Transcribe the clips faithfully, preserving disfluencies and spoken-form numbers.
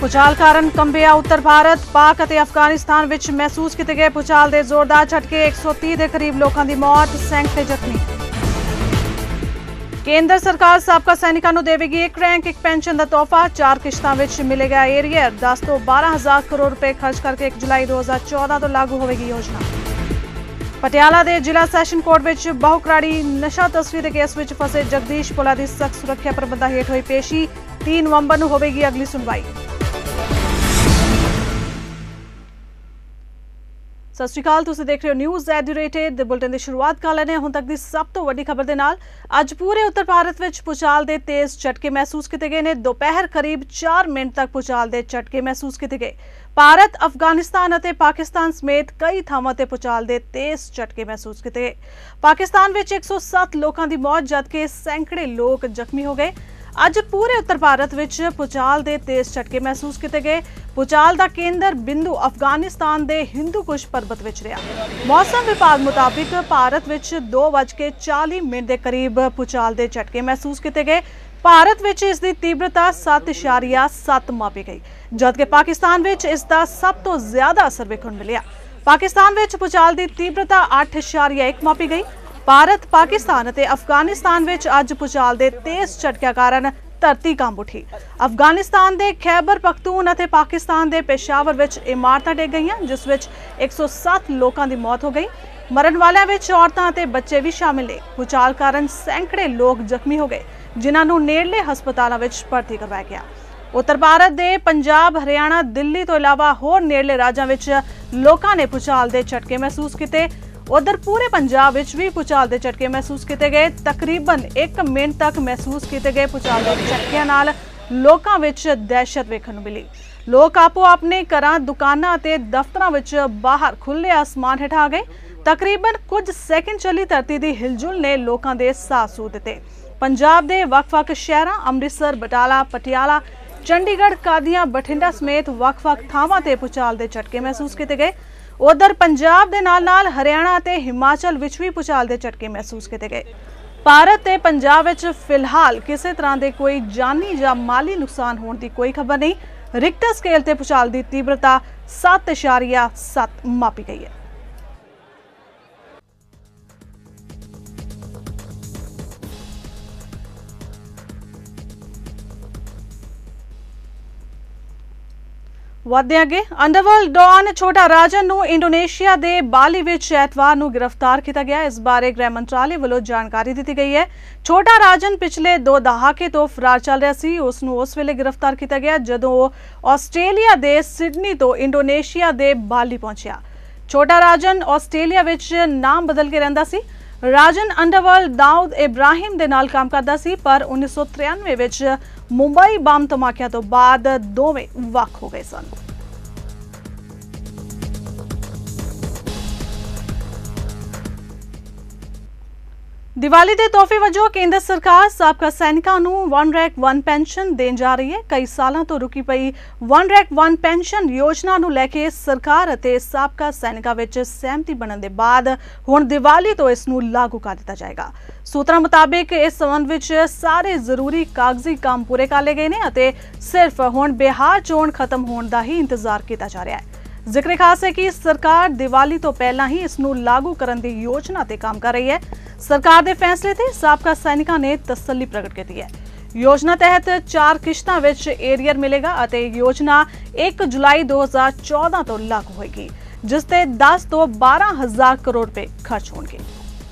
ਭੂਚਾਲ ਕਾਰਨ ਕੰਬਿਆ ਉੱਤਰ ਭਾਰਤ। ਪਾਕ ਅਤੇ ਅਫਗਾਨਿਸਤਾਨ ਵਿੱਚ ਮਹਿਸੂਸ ਕੀਤੇ ਗਏ ਭੂਚਾਲ ਦੇ ਜ਼ੋਰਦਾਰ ਝਟਕੇ। ਇੱਕ ਸੌ तीस ਦੇ ਕਰੀਬ ਲੋਕਾਂ ਦੀ ਮੌਤ, ਸੈਂਕੜੇ ਜ਼ਖਮੀ। ਕੇਂਦਰ ਸਰਕਾਰ ਸਾਬਕਾ ਸੈਨਿਕਾਂ ਨੂੰ ਦੇਵੇਗੀ ਇੱਕ ਰੈਂਕ ਇੱਕ ਪੈਨਸ਼ਨ ਦਾ ਤੋਹਫਾ। ਚਾਰ ਕਿਸ਼ਤਾਂ ਵਿੱਚ ਮਿਲੇਗਾ ਏਰੀਅਰ। ਦਸ ਤੋਂ ਬਾਰਾਂ ਹਜ਼ਾਰ ਕਰੋੜ ਰੁਪਏ ਖਰਚ ਕਰਕੇ ਇੱਕ ਜੁਲਾਈ ਦੋ ਹਜ਼ਾਰ ਚੌਦਾਂ ਤੋਂ ਲਾਗੂ ਹੋਵੇਗੀ ਯੋਜਨਾ। ਪਟਿਆਲਾ ਦੇ ਜ਼ਿਲ੍ਹਾ ਸੈਸ਼ਨ ਕੋਰਟ ਵਿੱਚ ਬਹੁਕਰਾੜੀ ਨਸ਼ਾ ਤਸਕਰੀ ਦੇ ਕੇਸ ਵਿੱਚ ਫਸੇ ਜਗਦੀਸ਼ ਪੁਲਾ ਦੀ ਸਖਤ ਸੁਰੱਖਿਆ ਪ੍ਰਬੰਧਾਂ ਹੇਠ ਹੋਈ ਪੇਸ਼ੀ। तीन नवंबर ਨੂੰ ਹੋਵੇਗੀ ਅਗਲੀ ਸੁਣਵਾਈ। ਸਤਿ ਸ਼੍ਰੀ ਅਕਾਲ, ਤੁਸੀਂ ਦੇਖ ਰਹੇ ਹੋ ਨਿਊਜ਼ ਐਡੂਰੇਟਡ ਦੇ ਬੁਲਟਨ ਦੀ ਸ਼ੁਰੂਆਤ ਕਰ ਲੈਣੇ ਹੁਣ ਤੱਕ ਦੀ ਸਭ ਤੋਂ ਵੱਡੀ ਖਬਰ ਦੇ ਨਾਲ। ਅੱਜ ਪੂਰੇ ਉੱਤਰ ਭਾਰਤ ਵਿੱਚ ਭੂਚਾਲ ਦੇ ਤੇਜ਼ ਝਟਕੇ ਮਹਿਸੂਸ ਕੀਤੇ ਗਏ ਨੇ। ਦੁਪਹਿਰ ਕਰੀਬ ਚਾਰ ਮਿੰਟ ਤੱਕ ਭੂਚਾਲ ਦੇ ਝਟਕੇ ਮਹਿਸੂਸ ਕੀਤੇ ਗਏ। ਭਾਰਤ, ਅਫਗਾਨਿਸਤਾਨ ਅਤੇ ਪਾਕਿਸਤਾਨ ਸਮੇਤ ਕਈ ਥਾਵਾਂ ਤੇ ਭੂਚਾਲ ਦੇ ਤੇਜ਼ ਝਟਕੇ ਮਹਿਸੂਸ ਕੀਤੇ ਗਏ। ਪਾਕਿਸਤਾਨ ਵਿੱਚ ਇੱਕ ਸੌ ਸੱਤ ਲੋਕਾਂ ਦੀ ਮੌਤ ਜਦਕਿ ਸੈਂਕੜੇ ਲੋਕ ਜ਼ਖਮੀ ਹੋ ਗਏ। ਅੱਜ ਪੂਰੇ ਉੱਤਰ ਭਾਰਤ ਵਿੱਚ ਭੂਚਾਲ ਦੇ ਤੇਜ਼ ਝਟਕੇ ਮਹਿਸੂਸ ਕੀਤੇ ਗਏ। ਭੂਚਾਲ ਦਾ ਕੇਂਦਰ ਬਿੰਦੂ ਅਫਗਾਨਿਸਤਾਨ ਦੇ ਹਿੰਦੂ ਕੁਸ਼ ਪਰਬਤ ਵਿੱਚ ਰਿਹਾ। ਮੌਸਮ ਵਿਭਾਗ ਮੁਤਾਬਿਕ ਭਾਰਤ ਵਿੱਚ ਦੋ ਵੱਜ ਕੇ ਚਾਲੀ ਮਿੰਟ ਦੇ ਕਰੀਬ ਭੂਚਾਲ ਦੇ ਝਟਕੇ ਮਹਿਸੂਸ ਕੀਤੇ ਗਏ। ਭਾਰਤ ਵਿੱਚ ਇਸ ਦੀ ਤੀਬਰਤਾ ਸੱਤ ਇਸ਼ਾਰੀਆ ਸੱਤ ਮਾਪੀ ਗਈ ਜਦਕਿ ਪਾਕਿਸਤਾਨ ਵਿੱਚ ਇਸ ਦਾ ਸਭ ਤੋਂ ਜ਼ਿਆਦਾ ਅਸਰ ਵੇਖਣ ਨੂੰ ਮਿਲਿਆ। ਪਾਕਿਸਤਾਨ ਵਿੱਚ ਭੂਚਾਲ ਦੀ ਤੀਬਰਤਾ ਅੱਠ ਇਸ਼ਾਰੀਆ ਇੱਕ ਮਾਪੀ ਗਈ। ਭਾਰਤ, ਪਾਕਿਸਤਾਨ ਅਤੇ ਅਫਗਾਨਿਸਤਾਨ ਵਿੱਚ ਅੱਜ ਭੂਚਾਲ ਦੇ ਤੇਜ਼ ਝਟਕਿਆਂ ਕਾਰਨ ਧਰਤੀ ਕੰਬ ਉੱਠੀ। ਅਫਗਾਨਿਸਤਾਨ ਦੇ ਖੈਬਰ ਪਖਤੂਨ ਅਤੇ ਪਾਕਿਸਤਾਨ ਦੇ ਪੇਸ਼ਾਵਰ ਵਿੱਚ ਇਮਾਰਤਾਂ ਡਿੱਗ ਗਈਆਂ ਜਿਸ ਵਿੱਚ ਇੱਕ ਸੌ ਸੱਤ ਲੋਕਾਂ ਦੀ ਮੌਤ ਹੋ ਗਈ। ਮਰਨ ਵਾਲਿਆਂ ਵਿੱਚ ਔਰਤਾਂ ਅਤੇ ਬੱਚੇ ਵੀ ਸ਼ਾਮਿਲ ਨੇ। ਭੂਚਾਲ ਕਾਰਨ ਸੈਂਕੜੇ ਲੋਕ ਜ਼ਖਮੀ ਹੋ ਗਏ ਜਿਨ੍ਹਾਂ ਨੂੰ ਨੇੜਲੇ ਹਸਪਤਾਲਾਂ ਵਿੱਚ ਭਰਤੀ ਕਰਵਾਇਆ ਗਿਆ। ਉੱਤਰ ਭਾਰਤ ਦੇ ਪੰਜਾਬ, ਹਰਿਆਣਾ, ਦਿੱਲੀ ਤੋਂ ਇਲਾਵਾ ਹੋਰ ਨੇੜਲੇ ਰਾਜਾਂ ਵਿੱਚ ਲੋਕਾਂ ਨੇ ਭੂਚਾਲ ਦੇ ਝਟਕੇ ਮਹਿਸੂਸ ਕੀਤੇ। उधर पूरे पंजाब विच भी भूचाल के झटके महसूस किए गए। तकरीबन एक मिनट तक महसूस किए गए भूचाल के झटकियां नाल लोकां विच दहशत वेखण नूं मिली। लोग आपो अपने घरां, दुकानां ते दफ्तरां विच बाहर खुले आसमान हेठ आ गए। तकरीबन कुछ सैकंड चली धरती की हिलजुल ने लोकां दे साह सूह दिते। पंजाब दे वख-वख शहरां अमृतसर, बटाला, पटियाला, चंडीगढ़, कादियां, बठिंडा समेत वख-वख थावां ते भूचाल के झटके महसूस किए गए। उधर पंजाब दे नाल नाल हरियाणा ते हिमाचल विच भी भूचाल के झटके महसूस किए गए। भारत ते पंजाब विच फिलहाल किसी तरह के कोई जानी या माली नुकसान होने की कोई खबर नहीं। रिक्टर स्केल ते भूचाल की तीव्रता सत्त इशारिया सत्त मापी गई है। ਵਧਦੇ ਅੱਗੇ ਅੰਡਰਵਰਲਡ ਡੌਨ ਛੋਟਾ ਰਾਜਨ ਨੂੰ ਇੰਡੋਨੇਸ਼ੀਆ ਦੇ ਬਾਲੀ ਵਿੱਚ ਐਤਵਾਰ ਨੂੰ ਗ੍ਰਿਫਤਾਰ ਕੀਤਾ ਗਿਆ। ਇਸ ਬਾਰੇ ਗ੍ਰਹਿ ਮੰਤਰਾਲੇ ਵੱਲੋਂ ਜਾਣਕਾਰੀ ਦਿੱਤੀ ਗਈ ਹੈ। ਛੋਟਾ ਰਾਜਨ ਪਿਛਲੇ ਦੋ ਦਹਾਕੇ ਤੋਂ ਫਰਾਰ ਚੱਲ ਰਿਹਾ ਸੀ। ਉਸ ਨੂੰ ਉਸ ਵੇਲੇ ਗ੍ਰਿਫਤਾਰ ਕੀਤਾ ਗਿਆ ਜਦੋਂ ਉਹ ਆਸਟ੍ਰੇਲੀਆ ਦੇ ਸਿਡਨੀ ਤੋਂ ਇੰਡੋਨੇਸ਼ੀਆ ਦੇ ਬਾਲੀ ਪਹੁੰਚਿਆ। ਛੋਟਾ ਰਾਜਨ ਆਸਟ੍ਰੇਲੀਆ ਵਿੱਚ ਨਾਮ ਬਦਲ ਕੇ ਰਹਿੰਦਾ ਸੀ। ਰਾਜਨ ਅੰਡਰਵਰਲਡ ਦਾਊਦ ਇਬਰਾਹਿਮ ਦੇ ਨਾਲ ਕੰਮ ਕਰਦਾ ਸੀ ਪਰ ਉੱਨੀ ਸੌ ਤਰਿਆਨਵੇਂ ਵਿੱਚ ਮੁੰਬਈ ਬੰਬ ਧਮਾਕਿਆਂ ਤੋਂ ਬਾਅਦ ਦੋਵੇਂ ਵੱਖ ਹੋ ਗਏ ਸਨ। दिवाली के तोहफे वजों केंद्र सरकार साबका सैनिकों को वन रैंक वन पेंशन देन जा रही है। कई सालों तो रुकी पई वन रैंक वन पेंशन योजना नूं लैके सरकार अते साबका सैनिकों विच सहमति बनने के बाद हुण दिवाली तो इस नूं लागू कर दिता जाएगा। सूत्रां मुताबिक इस संबंध विच सारे जरूरी कागजी काम पूरे कर लए गए ने अते सिर्फ हुण बिहार चोण खत्म होने का ही इंतजार किया जा रहा है। जिक्र खास है कि सरकार दिवाली तो पहला ही इस नूं लागू करने की योजना ते काम कर रही है। सरकार के फैसले से साबका सैनिकों ने तसल्ली प्रगट की है। योजना तहत चार किश्तां विच एरियर मिलेगा अते योजना एक जुलाई दो हज़ार चौदह तो लागू होगी जिस ते दस तो बारह हजार करोड़ रुपए खर्च होंगे।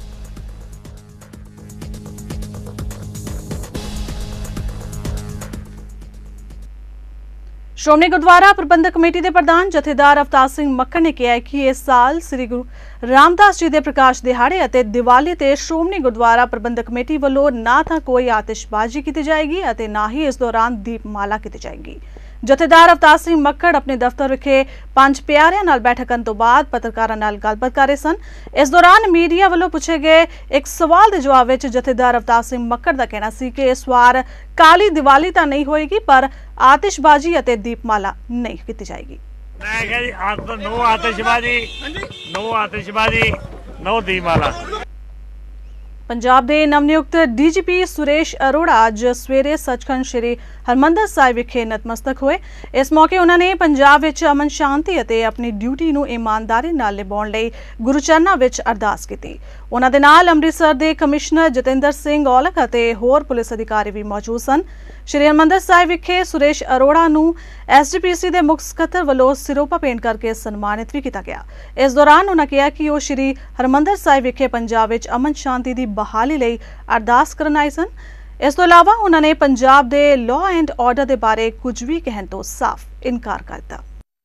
श्रोमणी गुरुद्वारा प्रबंधक कमेटी के प्रधान जथेदार अवतार सिंह मक्कड़ ने कहा है कि इस साल श्री गुरु रामदास जी के प्रकाश दिहाड़े और दिवाली ते श्रोमणी गुरुद्वारा प्रबंधक कमेटी वालों ना तो कोई आतिशबाजी की जाएगी और ना ही इस दौरान दीपमाला की जाएगी। जथेदार अवतार सिंह मक्कड़ अपने दफ्तर विखे पंज प्यारिਆਂ ਨਾਲ बैठक करने तो बाद पत्रकारां नाल गलबात कर रहे सन। इस दौरान मीडिया वालों पूछे गए एक सवाल के जवाब में जथेदार अवतार सिंह मक्कड़ का कहना सी कि इस बार काली दिवाली तो नहीं होएगी पर आतिशबाजी और दीपमाला नहीं की जाएगी। नो आतिशबाजी, नो आतिशबाजी, नो दीपमाला। पंजाब के नवनियुक्त डीजीपी सुरेश अरोड़ा अज सवेरे सचखंड श्री हरमंदर साहिब विखे नतमस्तक हुए। इस मौके उन्होंने पंजाब विच अमन शांति अते अपनी ड्यूटी नूं ईमानदारी नाल निभाउण लई गुरु चरनां विच अरदास कीती। उन्हां दे नाल अमृतसर के कमिश्नर जतिंदर सिंह औलख अते होर पुलिस अधिकारी भी मौजूद सन। श्री हरमंदर साहिब विखे सुरेश अरोड़ा नूं एसजीपीसी के मुख सकत्तर वल्लों सिरोपा भेंट करके सन्मानित भी किया गया। इस दौरान उन्होंने कहा कि वह श्री हरमंदर साहिब विखे पंजाब विच अमन शांति की बहाली लई अरदास करन आए सन। इस तो इलावा उन्होंने पंजाब के लॉ एंड ऑर्डर के बारे कुछ भी कहने तो साफ इनकार कर दिता।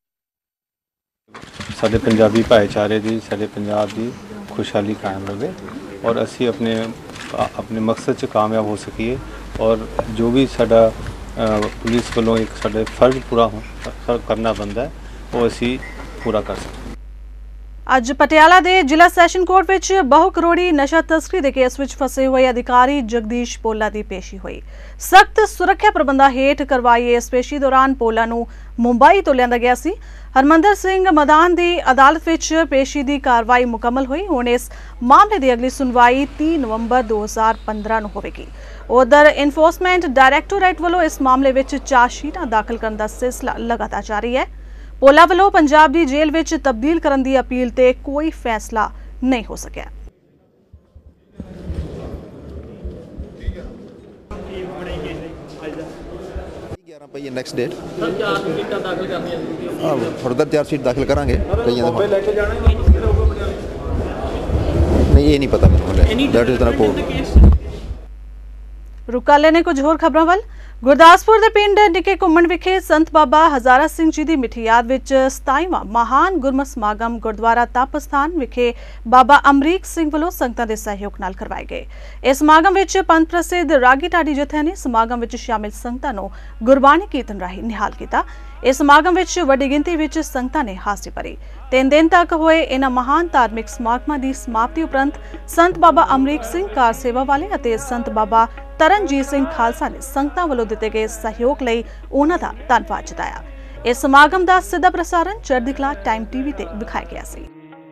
साडे पंजाबी भाईचारे की साडे पंजाब की खुशहाली कायम रहे और असी अपने अपने मकसद च कामयाब हो सकीए और जो भी साडा पुलिस वालों एक साडे फर्ज पूरा हो करना बनता है वो असी पूरा कर सकते। अज पटियाला के जिला सैशन कोर्ट विच बहु करोड़ी नशा तस्करी के केस विच फसे हुए अधिकारी जगदीश पोला की पेशी हुई। सख्त सुरक्षा प्रबंधों हेठ करवाई इस पेशी दौरान पोला नूं मुंबई तो लिया गया सी। हरमंदर सिंह मदान की अदालत विच पेशी की कार्रवाई मुकम्मल हुई। हुण इस मामले की अगली सुनवाई तीन नवंबर दो हज़ार पंद्रह नूं होवेगी। उधर इन्फोर्समेंट डायरैक्टोरेट वालों इस मामले विच चार्जशीटां दाखिल करने का सिलसिला लगातार जारी है। पोला वालों पंजाब की जेल विच तब्दील करने की अपील ते कोई फैसला नहीं हो सकिया। नेक्स्ट डेट फर्दर चार्जशीट दाखिल करांगे। नहीं ये नहीं पता मेरे। रुका लेने कुछ होर खबरों वाल। गुरदासपुर के पिंड निके घुम्मण विखे संत बाबा हजारा सिंह जी की मिठी याद विच सताईवां महान गुरमत समागम गुरुद्वारा तप स्थान विखे बाबा अमरीक सिंह वालों संगतां दे सहयोग नाल करवाए गए। इस समागम विच पंथ प्रसिद्ध रागी ढाडी जत्थे ने समागम विच शामिल संगतां नूं गुरबाणी कीर्तन राही निहाल किया। इस समागम विच वड्डी गिनती विच संगतां ने हाज़री भरी। तीन दिन तक हुए इन्हां महान धार्मिक समागमां की समाप्ति उपरंत संत बाबा अमरीक सिंह कार सेवा वाले अते संत बाबा तरनजीत सिंह खालसा ने संगतां वालों दिते गए सहयोग लई उन्हां दा धन्नवाद जताया। इस समागम का सीधा प्रसारण चढ़दी कला टाइम टीवी ते दिखाया गया सी।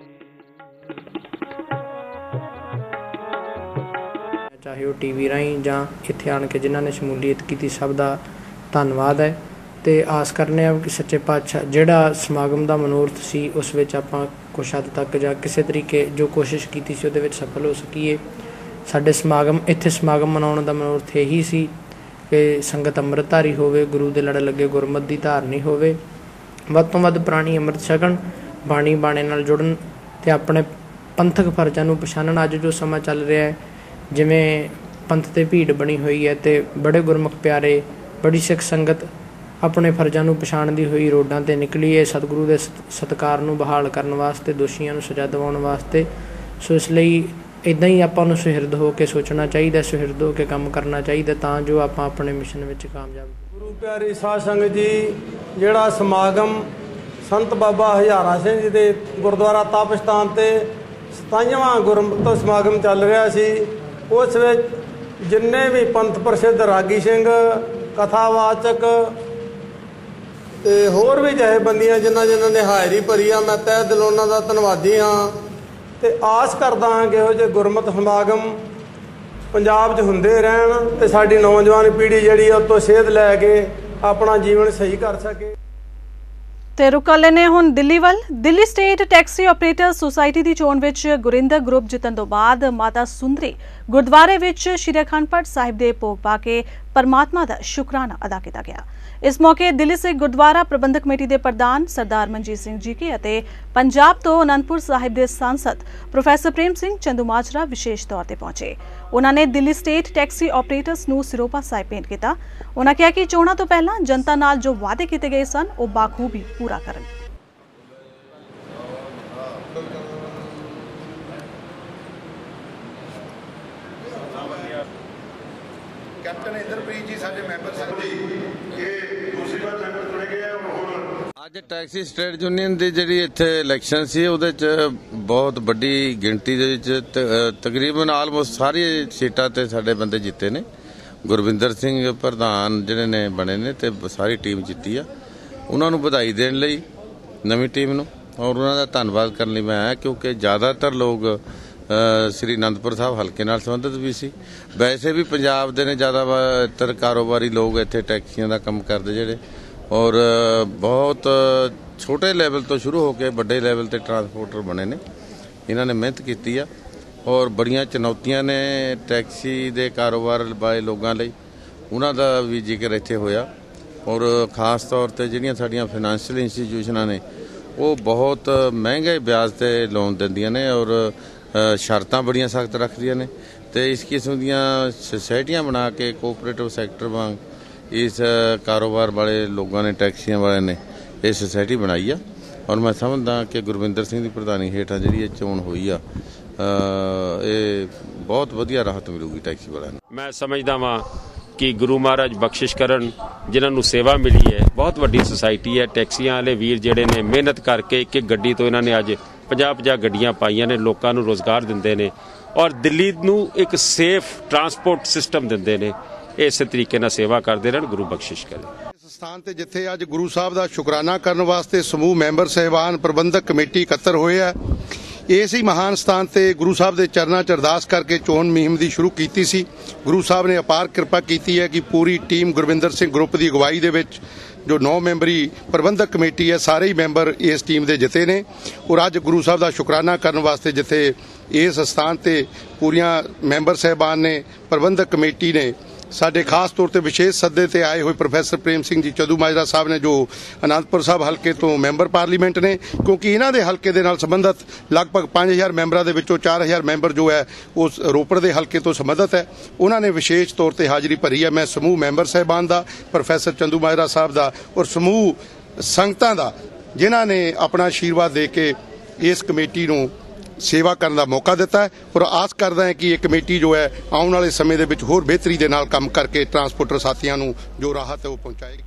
चाहे वो टीवी राही जां इत्थे आण के जिन्हां ने शमूलीयत की सब का धन्नवाद है। तो आस करने कि सच्चे पातशाह जिहड़ा समागम का मनोरथ सी उस विच आपां कुछ हद तक जां किसी तरीके जो कोशिश की सी उहदे विच सफल हो सकीए। साडे समागम इत्थे समागम मनाउण दा मनोरथ यही सी कि संगत अंम੍ਰਿਤਧਾਰੀ होवे, गुरु दे लड़ लगे गुरमत की धारनी होवे, वध तों वध प्राणी अंम੍ਰਿਤ छकण, बाणी बाणे नाल जुड़न ते अपने पंथक फर्जां नूं पछाणन। अज जो समा चल रहा है जिवें पंथ ते भीड़ बनी हुई है तो बड़े गुरमुख प्यारे बड़ी सिख संगत अपने फर्जां नूं पछाणदी हुई रोडां ते निकली है सतगुरु दे सत्कार नूं बहाल करन वास्ते, दोषियां नूं सज़ा दिवाउण वास्ते। सो इस लई इदां ही आपां नूं सुहिरद हो के सोचना चाहिए, सुहिरद हो के काम करना चाहिए तां जो आपां अपने मिशन विच कामयाब। गुरु प्यारी साध संगत जी, जिहड़ा समागम संत बाबा हजारा सिंह जी दे गुरुद्वारा तप स्थान ते सताईवां गुरमत समागम चल रहा सी, उस विच जिन्ने भी पंथ प्रसिद्ध रागी सिंह, कथावाचक ते होर भी जथेबंदियां जिन्हां जिन्हां ने हाज़री भरी आ, मैं तह दिलों उन्हां दा धन्नवादी हाँ। ते आस करदा हाँ कि इहो जिहे गुरमत समागम पंजाब च हुंदे रहण ते साडी नौजवान पीढ़ी जिहड़ी उह तों सेध लै के अपना जीवन सही कर सके। ते रुका लेने हुण दिल्ली वल। Delhi state taxi operator society की चोण विच गुरिंदर ग्रुप जितन तो बाद माता सुंदरी गुरुद्वारे विच श्री अखंड पाठ साहिब दे भोग पा के परमात्मा का शुकराना अदा किया गया। इस मौके दिल्ली सिख गुरुद्वारा प्रबंधक कमेटी के प्रधान सरदार मनजीत सिंह जी के अते पंजाब तो आनंदपुर साहिब के सांसद प्रोफैसर प्रेम सिंह चंदूमाजरा विशेष तौर पर पहुंचे। उन्होंने दिल्ली स्टेट टैक्सी ऑपरेटर्स नूं सिरोपा साहिब भेंट किया। उन्होंने कहा कि चोणां तो पहला जनता नाल जो वादे किए गए सन वो बाखूबी पूरा करन। कैप्टन इंद्रप्रीत जी साडे मैंबर सन जी ये दूसरी बार मैंबर चुने गए और हुण ਅੱਜ ਟੈਕਸੀ ਸਟੇਟ ਯੂਨੀਅਨ ਦੀ ਜਿਹੜੀ ਇੱਥੇ ਇਲੈਕਸ਼ਨ ਸੀ ਉਹਦੇ 'ਚ ਬਹੁਤ ਵੱਡੀ ਗਿਣਤੀ ਦੇ ਵਿੱਚ ਤਕਰੀਬਨ ਆਲਮੋਸਟ ਸਾਰੀ ਸੀਟਾਂ ਤੇ ਸਾਡੇ ਬੰਦੇ ਜਿੱਤੇ ਨੇ। ਗੁਰਵਿੰਦਰ ਸਿੰਘ ਪ੍ਰਧਾਨ ਜਿਹੜੇ ਨੇ ਬਣੇ ਨੇ ਤੇ ਸਾਰੀ ਟੀਮ ਜਿੱਤੀ ਆ। ਉਹਨਾਂ ਨੂੰ ਵਧਾਈ ਦੇਣ ਲਈ ਨਵੀਂ ਟੀਮ ਨੂੰ ਔਰ ਉਹਨਾਂ ਦਾ ਧੰਨਵਾਦ ਕਰਨ ਲਈ ਮੈਂ ਆਇਆ, ਕਿਉਂਕਿ ਜ਼ਿਆਦਾਤਰ ਲੋਕ ਸ੍ਰੀ ਅਨੰਦਪੁਰ ਸਾਹਿਬ ਹਲਕੇ ਨਾਲ ਸੰਬੰਧਿਤ ਵੀ ਸੀ। ਵੈਸੇ ਵੀ ਪੰਜਾਬ ਦੇ ਨੇ ਜ਼ਿਆਦਾਤਰ ਕਾਰੋਬਾਰੀ ਲੋਕ ਇੱਥੇ ਟੈਕਸੀਆਂ ਦਾ ਕੰਮ ਕਰਦੇ ਜਿਹੜੇ, ਔਰ ਬਹੁਤ ਛੋਟੇ ਲੈਵਲ ਤੋਂ ਸ਼ੁਰੂ ਹੋ ਕੇ ਵੱਡੇ ਲੈਵਲ ਤੇ ਟਰਾਂਸਪੋਰਟਰ ਬਣੇ ਨੇ। ਇਹਨਾਂ ਨੇ ਮਿਹਨਤ ਕੀਤੀ ਆ ਔਰ ਬੜੀਆਂ ਚੁਣੌਤੀਆਂ ਨੇ ਟੈਕਸੀ ਦੇ ਕਾਰੋਬਾਰ ਵਾਲੇ ਲੋਕਾਂ ਲਈ, ਉਹਨਾਂ ਦਾ ਵੀ ਜ਼ਿਕਰ ਇੱਥੇ ਹੋਇਆ। ਔਰ ਖਾਸ ਤੌਰ ਤੇ ਜਿਹੜੀਆਂ ਸਾਡੀਆਂ ਫਾਈਨੈਂਸ਼ੀਅਲ ਇੰਸਟੀਟਿਊਸ਼ਨਾਂ ਨੇ ਉਹ ਬਹੁਤ ਮਹਿੰਗੇ ਵਿਆਜ ਤੇ ਲੋਨ ਦਿੰਦੀਆਂ ਨੇ ਔਰ ਸ਼ਰਤਾਂ ਬੜੀਆਂ ਸਖਤ ਰੱਖਦੀਆਂ ਨੇ, ਤੇ ਇਸ ਕਿਸਮ ਦੀਆਂ ਸੁਸਾਇਟੀਆਂ ਬਣਾ ਕੇ ਕੋਆਪਰੇਟਿਵ ਸੈਕਟਰ ਵਾਂਗ ਇਸ ਕਾਰੋਬਾਰ ਵਾਲੇ ਲੋਕਾਂ ਨੇ, ਟੈਕਸੀਆਂ ਵਾਲਿਆਂ ਨੇ ਇਹ ਸੁਸਾਇਟੀ ਬਣਾਈ ਆ। ਔਰ ਮੈਂ ਸਮਝਦਾ ਕਿ ਗੁਰਵਿੰਦਰ ਸਿੰਘ ਦੀ ਪ੍ਰਧਾਨੀ ਹੇਠਾਂ ਜਿਹੜੀ ਇਹ ਚੋਣ ਹੋਈ ਆ, ਇਹ ਬਹੁਤ ਵਧੀਆ ਰਾਹਤ ਮਿਲੂਗੀ ਟੈਕਸੀ ਵਾਲਿਆਂ ਨੂੰ। ਮੈਂ ਸਮਝਦਾ ਵਾਂ ਕਿ ਗੁਰੂ ਮਹਾਰਾਜ ਬਖਸ਼ਿਸ਼ ਕਰਨ, ਜਿਨ੍ਹਾਂ ਨੂੰ ਸੇਵਾ ਮਿਲੀ ਹੈ। ਬਹੁਤ ਵੱਡੀ ਸੁਸਾਇਟੀ ਹੈ। ਟੈਕਸੀਆਂ ਵਾਲੇ ਵੀਰ ਜਿਹੜੇ ਨੇ ਮਿਹਨਤ ਕਰਕੇ ਇੱਕ ਇੱਕ ਗੱਡੀ ਤੋਂ ਇਹਨਾਂ ਨੇ ਅੱਜ ਪੰਜਾਹ ਪੰਜਾਹ ਗੱਡੀਆਂ ਪਾਈਆਂ ਨੇ, ਲੋਕਾਂ ਨੂੰ ਰੋਜ਼ਗਾਰ ਦਿੰਦੇ ਨੇ ਔਰ ਦਿੱਲੀ ਨੂੰ ਇੱਕ ਸੇਫ ਟਰਾਂਸਪੋਰਟ ਸਿਸਟਮ ਦਿੰਦੇ ਨੇ। ਇਸੇ ਤਰੀਕੇ ਨਾਲ ਸੇਵਾ ਕਰਦੇ ਰਹਿਣ, ਗੁਰੂ ਬਖਸ਼ਿਸ਼ ਕਰੇ। ਇਸ ਸਥਾਨ ਤੇ ਜਿੱਥੇ ਅੱਜ ਗੁਰੂ ਸਾਹਿਬ ਦਾ ਸ਼ੁਕਰਾਨਾ ਕਰਨ ਵਾਸਤੇ ਸਮੂਹ ਮੈਂਬਰ ਸਹਿਬਾਨ ਪ੍ਰਬੰਧਕ ਕਮੇਟੀ ਇਕੱਤਰ ਹੋਏ ਆ, ਇਸ ਹੀ ਮਹਾਨ ਸਥਾਨ ਤੇ ਗੁਰੂ ਸਾਹਿਬ ਦੇ ਚਰਨਾਂ 'ਚ ਅਰਦਾਸ ਕਰਕੇ ਚੋਣ ਮੁਹਿੰਮ ਦੀ ਸ਼ੁਰੂ ਕੀਤੀ ਸੀ। ਗੁਰੂ ਸਾਹਿਬ ਨੇ ਅਪਾਰ ਕਿਰਪਾ ਕੀਤੀ ਹੈ ਕਿ ਪੂਰੀ ਟੀਮ ਗੁਰਵਿੰਦਰ ਸਿੰਘ ਗਰੁੱਪ ਦੀ ਅਗਵਾਈ ਦੇ ਵਿੱਚ ਜੋ ਨੌ ਮੈਂਬਰੀ ਪ੍ਰਬੰਧਕ ਕਮੇਟੀ ਹੈ, ਸਾਰੇ ਹੀ ਮੈਂਬਰ ਇਸ ਟੀਮ ਦੇ ਜਿੱਤੇ ਨੇ। ਔਰ ਅੱਜ ਗੁਰੂ ਸਾਹਿਬ ਦਾ ਸ਼ੁਕਰਾਨਾ ਕਰਨ ਵਾਸਤੇ ਜਿੱਥੇ ਇਸ ਸਥਾਨ ਤੇ ਪੂਰੀਆਂ ਮੈਂਬਰ ਸਹਿਬਾਨ ਨੇ, ਪ੍ਰਬੰਧਕ ਕਮੇਟੀ ਨੇ, ਸਾਡੇ ਖਾਸ ਤੌਰ ਤੇ ਵਿਸ਼ੇਸ਼ ਸੱਦੇ ਤੇ ਆਏ ਹੋਏ ਪ੍ਰੋਫੈਸਰ ਪ੍ਰੇਮ ਸਿੰਘ ਜੀ ਚਦੂ ਮਾਜਰਾ ਸਾਹਿਬ ਨੇ, ਜੋ ਅਨੰਦਪੁਰ ਸਾਹਿਬ ਹਲਕੇ ਤੋਂ ਮੈਂਬਰ ਪਾਰਲੀਮੈਂਟ ਨੇ, ਕਿਉਂਕਿ ਇਹਨਾਂ ਦੇ ਹਲਕੇ ਦੇ ਨਾਲ ਸੰਬੰਧਿਤ ਲਗਭਗ ਪੰਜ ਹਜ਼ਾਰ ਮੈਂਬਰਾਂ ਦੇ ਵਿੱਚੋਂ ਚਾਰ ਹਜ਼ਾਰ ਮੈਂਬਰ ਜੋ ਹੈ ਉਸ ਰੋਪੜ ਦੇ ਹਲਕੇ ਤੋਂ ਸੰਬੰਧਿਤ ਹੈ। ਉਹਨਾਂ ਨੇ ਵਿਸ਼ੇਸ਼ ਤੌਰ ਤੇ ਹਾਜ਼ਰੀ ਭਰੀ ਹੈ। ਮੈਂ ਸਮੂਹ ਮੈਂਬਰ ਸਾਹਿਬਾਨ ਦਾ, ਪ੍ਰੋਫੈਸਰ ਚੰਦੂ ਮਾਜਰਾ ਸਾਹਿਬ ਦਾ ਔਰ ਸਮੂਹ ਸੰਗਤਾਂ ਦਾ, ਜਿਨ੍ਹਾਂ ਨੇ ਆਪਣਾ ਆਸ਼ੀਰਵਾਦ ਦੇ ਕੇ ਇਸ ਕਮੇਟੀ ਨੂੰ ਸੇਵਾ ਕਰਨ ਦਾ ਮੌਕਾ ਦਿੱਤਾ ਹੈ ਔਰ ਆਸ ਕਰਦਾ ਹੈ ਕਿ ਇਹ ਕਮੇਟੀ ਜੋ ਹੈ ਆਉਣ ਵਾਲੇ ਸਮੇਂ ਦੇ ਵਿੱਚ ਹੋਰ ਬਿਹਤਰੀ ਦੇ ਨਾਲ ਕੰਮ ਕਰਕੇ ਟਰਾਂਸਪੋਰਟਰ ਸਾਥੀਆਂ ਨੂੰ ਜੋ ਰਾਹਤ ਹੈ ਉਹ ਪਹੁੰਚਾਏਗੀ।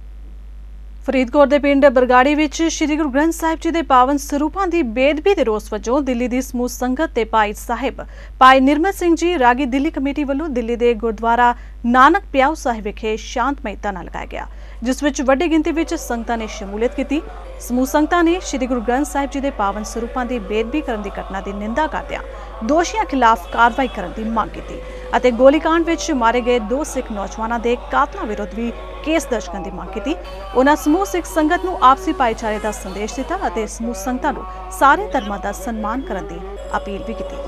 ਫਰੀਦਕੋਟ ਦੇ ਪਿੰਡ ਬਰਗਾੜੀ ਵਿੱਚ ਸ੍ਰੀ ਗੁਰੂ ਗ੍ਰੰਥ ਸਾਹਿਬ ਜੀ ਦੇ ਪਾਵਨ ਸਰੂਪਾਂ ਦੀ ਬੇਅਦਬੀ ਦੇ ਰੋਸ ਵਜੋਂ ਦਿੱਲੀ ਦੀ ਸਮੂਹ ਸੰਗਤ ਤੇ ਭਾਈ ਸਾਹਿਬ ਭਾਈ ਨਿਰਮਲ ਸਿੰਘ ਜੀ ਰਾਗੀ ਦਿੱਲੀ ਕਮੇਟੀ ਵੱਲੋਂ ਦਿੱਲੀ ਦੇ ਗੁਰਦੁਆਰਾ ਨਾਨਕ ਪਿਆਉ ਸਾਹਿਬ ਵਿਖੇ ਸ਼ਾਂਤਮਈ ਧਰਨਾ ਲਗਾਇਆ ਗਿਆ, ਜਿਸ ਵਿੱਚ ਵੱਡੀ ਗਿਣਤੀ ਵਿੱਚ ਸੰਗਤਾਂ ਨੇ ਸ਼ਮੂਲੀਅਤ ਕੀਤੀ। ਸਮੂਹ ਸੰਗਤਾਂ ਨੇ ਸ੍ਰੀ ਗੁਰੂ ਗ੍ਰੰਥ ਸਾਹਿਬ ਜੀ ਦੇ ਪਾਵਨ ਸਰੂਪਾਂ ਦੀ ਬੇਅਦਬੀ ਕਰਨ ਦੀ ਘਟਨਾ ਦੀ ਨਿੰਦਾ ਕਰਦਿਆਂ ਦੋਸ਼ੀਆਂ ਖਿਲਾਫ ਕਾਰਵਾਈ ਕਰਨ ਦੀ ਮੰਗ ਕੀਤੀ ਅਤੇ ਗੋਲੀकांड ਵਿੱਚ ਮਾਰੇ ਗਏ ਦੋ ਸਿੱਖ ਨੌਜਵਾਨਾਂ ਦੇ ਕਾਤਲਾਂ ਵਿਰੁੱਧ ਵੀ ਕੇਸ ਦਰਜ ਕਰਨ ਦੀ ਮੰਗ ਕੀਤੀ। ਉਹਨਾਂ ਸਮੂਹ ਸਿੱਖ ਸੰਗਤ ਨੂੰ ਆਪਸੀ ਭਾਈਚਾਰੇ ਦਾ ਸੰਦੇਸ਼ ਦਿੱਤਾ ਅਤੇ ਸਮੂਹ ਸੰਗਤਾਂ ਨੂੰ ਸਾਰੇ ਧਰਮਾਂ ਦਾ ਸਨਮਾਨ ਕਰਨ ਦੀ ਅਪੀਲ ਵੀ ਕੀਤੀ।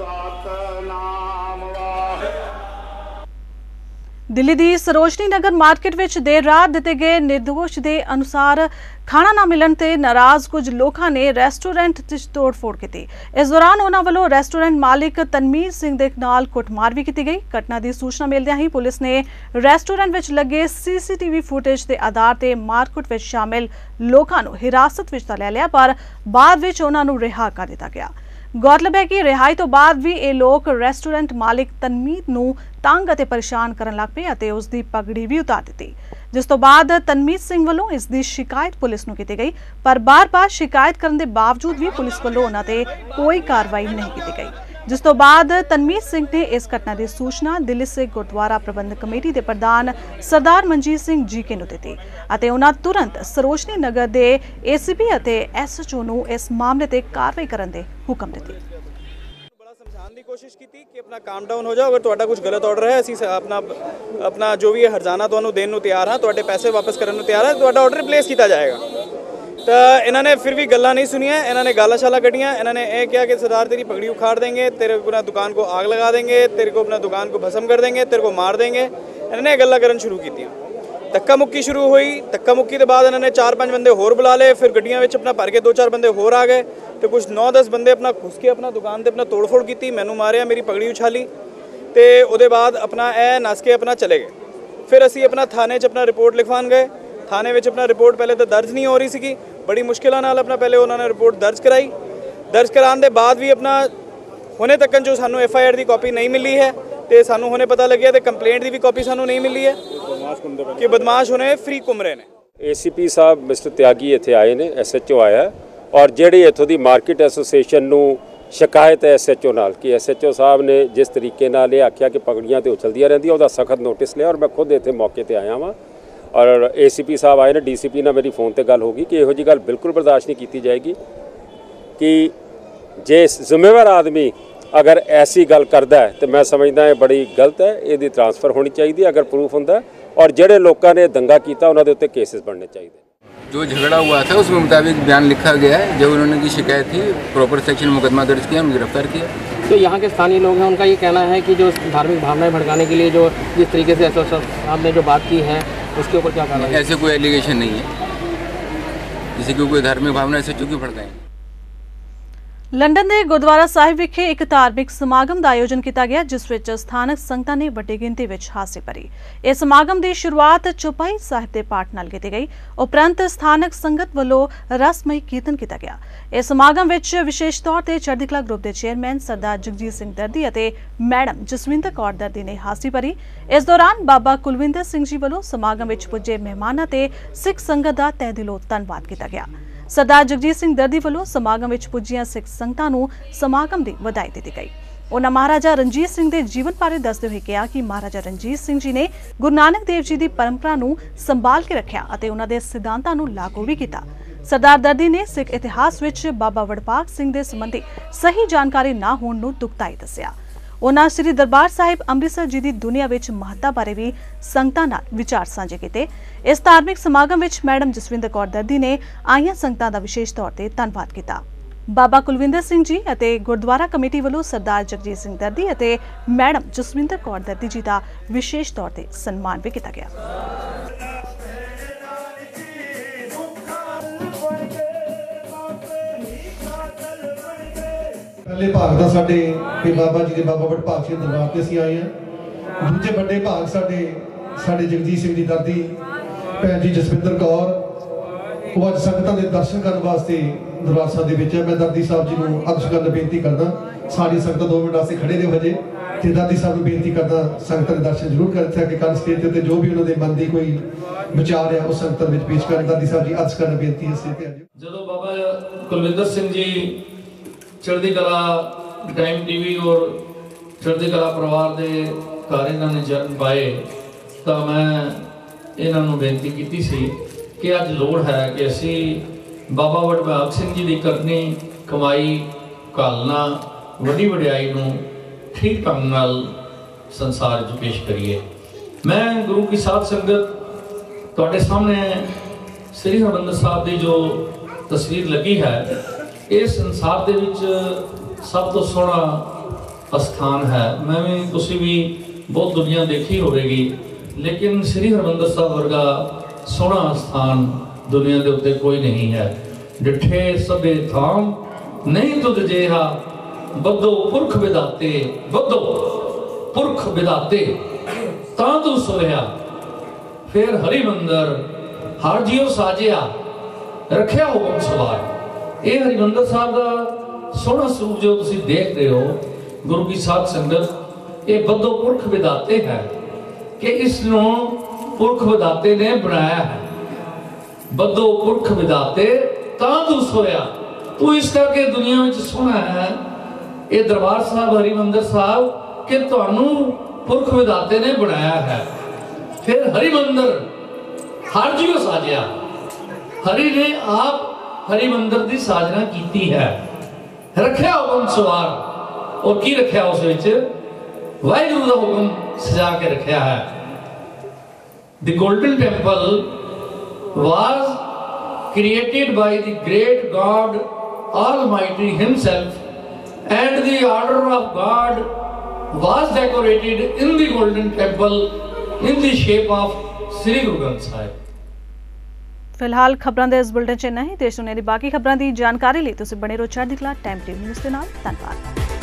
ਦਿੱਲੀ ਦੀ ਸਰੋਜਨੀ ਨਗਰ ਮਾਰਕੀਟ ਵਿੱਚ ਦੇਰ ਰਾਤ ਦਿੱਤੇ ਗਏ ਨਿਰਦੋਸ਼ ਦੇ ਅਨੁਸਾਰ ਖਾਣਾ ਨਾ ਮਿਲਣ ਤੇ ਨਾਰਾਜ਼ ਕੁਝ ਲੋਕਾਂ ਨੇ ਰੈਸਟੋਰੈਂਟ 'ਚ ਤੋੜ-ਫੋੜ ਕੀਤੀ। ਇਸ ਦੌਰਾਨ ਉਹਨਾਂ ਵੱਲੋਂ ਰੈਸਟੋਰੈਂਟ ਮਾਲਿਕ ਤਨਮੀਰ ਸਿੰਘ ਦੇ ਨਾਲ ਕੁੱਟਮਾਰ ਵੀ ਕੀਤੀ ਗਈ। ਘਟਨਾ ਦੀ ਸੂਚਨਾ ਮਿਲਦਿਆਂ ਹੀ ਪੁਲਿਸ ਨੇ ਰੈਸਟੋਰੈਂਟ ਵਿੱਚ ਲੱਗੇ ਸੀਸੀਟੀਵੀ ਫੁਟੇਜ ਦੇ ਆਧਾਰ ਤੇ ਮਾਰਕੀਟ ਵਿੱਚ ਸ਼ਾਮਿਲ ਲੋਕਾਂ ਨੂੰ ਹਿਰਾਸਤ ਵਿੱਚ ਤਾਂ ਲੈ ਲਿਆ, ਪਰ ਬਾਅਦ ਵਿੱਚ ਉਹਨਾਂ ਨੂੰ ਰਿਹਾ ਕਰ ਦਿੱਤਾ ਗਿਆ। ਗੌਰਤਲਬ ਹੈ ਕਿ ਰਿਹਾਈ ਤੋਂ ਬਾਅਦ ਵੀ ਇਹ ਲੋਕ ਰੈਸਟੋਰੈਂਟ ਮਾਲਿਕ ਤਨਮੀਰ ਨੂੰ ਤੰਗ ਅਤੇ ਪਰੇਸ਼ਾਨ ਕਰਨ ਲੱਗ ਪਏ ਅਤੇ ਉਸ ਦੀ ਪਗੜੀ ਵੀ ਉਤਾਰ ਦਿੱਤੀ, ਜਿਸ ਤੋਂ ਬਾਅਦ ਤਨਮੀਰ ਸਿੰਘ ਵੱਲੋਂ ਇਸ ਦੀ ਸ਼ਿਕਾਇਤ ਪੁਲਿਸ ਨੂੰ ਕੀਤੀ ਗਈ, ਪਰ ਬਾਰ-ਬਾਰ ਸ਼ਿਕਾਇਤ ਕਰਨ ਦੇ ਬਾਵਜੂਦ ਵੀ ਪੁਲਿਸ ਵੱਲੋਂ ਉਹਨਾਂ ਤੇ ਕੋਈ ਕਾਰਵਾਈ ਨਹੀਂ ਕੀਤੀ ਗਈ, ਜਿਸ ਤੋਂ ਬਾਅਦ ਤਨਮੀਰ ਸਿੰਘ ਨੇ ਇਸ ਘਟਨਾ ਦੀ ਸੂਚਨਾ ਦਿੱਲੀ ਸਿੱਖ ਗੁਰਦੁਆਰਾ ਪ੍ਰਬੰਧਕ ਕਮੇਟੀ ਦੇ ਪ੍ਰਧਾਨ ਸਰਦਾਰ ਮਨਜੀਤ ਸਿੰਘ ਜੀ ਕੇ ਨੂੰ ਦਿੱਤੀ ਅਤੇ ਉਹਨਾਂ ਤੁਰੰਤ ਸਰੋਜਨੀ ਨਗਰ ਦੇ ਏਸੀਪੀ ਅਤੇ ਐਸਐਚਓ ਨੂੰ ਇਸ ਮਾਮਲੇ ਤੇ ਕਾਰਵਾਈ ਕਰਨ ਦੇ ਹੁਕਮ ਦਿੱਤੇ। बड़ा समझाने की कोशिश की थी कि अपना काम डाउन हो जाओ, अगर तुहाडा कुछ गलत ऑर्डर है ਅਸੀਂ अपना अपना जो भी हरजाना ਤੁਹਾਨੂੰ ਦੇਣ ਨੂੰ ਤਿਆਰ ਹਾਂ, ਤੁਹਾਡੇ ਪੈਸੇ ਵਾਪਸ ਕਰਨ ਨੂੰ ਤਿਆਰ ਹਾਂ, ਤੁਹਾਡਾ ਆਰਡਰ ਰਿਪਲੇਸ ਕੀਤਾ ਜਾਏਗਾ। ਤਾਂ ਇਹਨਾਂ ਨੇ ਫਿਰ ਵੀ ਗੱਲਾਂ नहीं सुनिया, ਇਹਨਾਂ ਨੇ गाला शाला कटियाँ। इन्होंने ये किया कि सरदार तेरी पगड़ी उखाड़ देंगे, तेरे को ना दुकान को आग लगा देंगे, तेरे को अपना दुकान को भस्म कर देंगे, तेरे को मार देंगे। इन्होंने गल्लां करन शुरू कीतियां। धक्का मुक्की शुरू हुई। धक्का मुक्की के बाद इन्होंने चार पाँच बंदे होर बुला ले, फिर गड्डियां विच अपना भर के दो चार बंदे होर आ गए, तो कुछ नौ दस बंदे अपना घुस के अपना दुकान से अपना तोड़ फोड़ की, मैनू मारिया, मेरी पगड़ी उछाली, तो उसके बाद अपना ए नस के अपना चले गए। फिर असी अपना थाने च अपना रिपोर्ट लिखवान गए। थाने में अपना रिपोर्ट पहले तो दर्ज नहीं हो रही सी, बड़ी मुश्किल नाल अपना पहले उन्होंने रिपोर्ट दर्ज कराई। दर्ज कराने के बाद भी अपना हुणे तक जो सानू एफ आई आर की कॉपी नहीं मिली है, तो सानू हुणे पता लगे तो कंप्लेंट की भी कॉपी सानू नहीं मिली है कि बदमाश हुणे फ्री घूम रहे हैं। ए सी पी साहब मिस्टर त्यागी इत्थे आए ने, एस एच ओ आया और जिहड़ी इत्थों दी मार्केट एसोसीएशन नू शिकायत है एस एच ओ नाल कि एस एच ओ साहब ने जिस तरीके नाल ये आख्या कि पगड़ियां तो उछलदियां रहिंदियां, उहदा सख्त नोटिस लिया और मैं खुद इत्थे मौके ते आया वां और ए सी पी साहब आए ने, डी सी पी नाल मेरी फोन ते गल होगी कि इहो जी गल बिल्कुल बर्दाश्त नहीं की जाएगी कि जे जिम्मेवार आदमी अगर ऐसी गल करता है तो मैं समझदा ये बड़ी गलत है, इसकी ट्रांसफर होनी चाहिए अगर प्रूफ होंदा, और जिहड़े लोगों ने दंगा किया उन्होंने उत्ते केसेस बनने चाहिए। जो झगड़ा हुआ था उसके मुताबिक बयान लिखा गया है, जब उन्होंने की शिकायत थी प्रॉपर सेक्शन मुकदमा दर्ज किया, उन्हें गिरफ्तार किया। तो यहाँ के स्थानीय लोग हैं, उनका ये कहना है कि जो धार्मिक भावनाएं भड़काने के लिए जो जिस तरीके से एस साहब ने जो बात की है उसके ऊपर क्या कहना है? ऐसे कोई एलिगेशन नहीं है जिसे कि कोई धार्मिक भावना ऐसे चूँकि भड़काएं। लंडन के गुरुद्वारा साहिब विखे एक धार्मिक समागम का आयोजन किया गया, जिस विच स्थानक संगतां ने वड्डी गिनती विच हासिल भरी। इस समागम की शुरुआत चौपाई साहिब के पाठ नाल की गई, उपरंत स्थानक संगत वालों रसमई कीर्तन किया गया। इस समागम विच विशेष तौर पर चढ़दी कला ग्रुप के चेयरमैन सरदार जगजीत सिंह दर्दी और मैडम जसविंदर कौर दर्दी ने हासिल भरी। इस दौरान बाबा कुलविंदर सिंह जी वालों समागम विच पुजे मेहमानां ते सिख संगत का तह दिलों धन्नवाद किया गया। सरदार जगजीत सिंह दर्दी वालों समागम विच पुजियां सिख संगतां नूं समागम की वधाई दी गई। उन्होंने महाराजा रणजीत सिंह के जीवन बारे दसदे हुए कहा कि महाराजा रणजीत सिंह जी ने गुरु नानक देव जी की परंपरा नूं संभाल के रखा और उन्हां दे सिद्धांतां नूं लागू भी किया। सरदार दर्दी ने सिख इतिहास विच बाबा वड़भाग सिंह के संबंधी सही जानकारी ना होण नूं दुखदाई दस्सिया। उन्होंने श्री दरबार साहिब अमृतसर जी की दुनिया विच महत्ता बारे भी संगतां नाल विचार साझे किए। इस धार्मिक समागम विच मैडम जसविंदर कौर दर्दी ने आईयां संगतां दा विशेष तौर पर धन्नवाद किया। बाबा कुलविंदर सिंह जी और गुरुद्वारा कमेटी वालों सरदार जगजीत सिंह दर्दी और मैडम जसविंदर कौर दर्दी जी का विशेष तौर पर सन्मान भी किया गया। पहले भाग का साडे कि बाबा जी के बाबा वड़भाग सिंह दरबार से असीं आए हैं। दूजे बड़े भाग साडे साडे जगजीत सिंह जी दादी भैन जी जसविंदर कौर, वो अज संगतां दे दर्शन करने वास्ते दरबार साहिब दे विच है। मैं दादी साहब जी नूं अर्ज करन बेनती करदा, सारी संगतां दो मिनट वास्ते खड़े रहो हजे, ते दादी साहब नूं बेनती करदा संगतां दे दर्शन जरूर करन कि कल स्टेज ते जो भी उन्हां दे मन दी कोई विचार है उस संगतां विच पेश करन। दादी साहब जी अर्ज करन बेनती इस ते जदों बाबा कुलविंदर सिंह जी चढ़दी कला टाइम टीवी और चढ़दी कला परिवार के घर इन्होंने जन्म पाए, तो मैं इन्हों बेनती की सी कि अज लोड़ है कि असी बाबा वड़भाग सिंह जी की करनी कमाई घालना वड्डी वड्याई नूं ठीक ढंग नाल संसार च पेश करिए। मैं गुरु की साध संगत तुहाडे सामने श्री हरिमंदिर साहब की जो तस्वीर लगी है, इस संसार दे विच सब तो सोहना स्थान है। मैं भी तुसी भी बहुत दुनिया देखी होगी, लेकिन श्री हरिमंदिर साहब वर्गा सोहना स्थान दुनिया के उत्ते कोई नहीं है। डिठे सबे थाम नहीं तुझ जेहा, बदो पुरख विदाते, बदो पुरख विदाते तां तू सोया, फिर हरिमंदिर हर जियो साजिया, रखिया हुकम सवार। ये हरिमंदिर साहब का सोहना स्वरूप जो तुम देख रहे हो, गुरु की साध संगत, ये बदो पुरख विदाते है कि इसनों पुरख विदाते ने बनाया है। बदो पुरख विदाते तां तू सोया, तू इस करके दुनिया में सोना है। ये दरबार साहब हरिमंदिर साहब कि तुहानू पुरख विदाते ने बनाया है। फिर हरिमंदिर हर जीव साजिया, हरि ने आप हरिमंदिर की साजना की है, रखिया हुक्म सवार। और की रखिया उस वाहिगुरु का हुक्म सजा के रखिया है। The golden temple was created by the great God Almighty Himself, and the order of God was decorated in the golden temple in the shape of Sri Guru Granth Sahib. फिलहाल खबरां दे इस बुलेटिन च इन्ना ही। देश दुनिया दी बाकी खबरां दी जानकारी लई तुसीं बने रहो चढ़दी कला टाइम टीवी न्यूज़ दे नाल। धन्नवाद।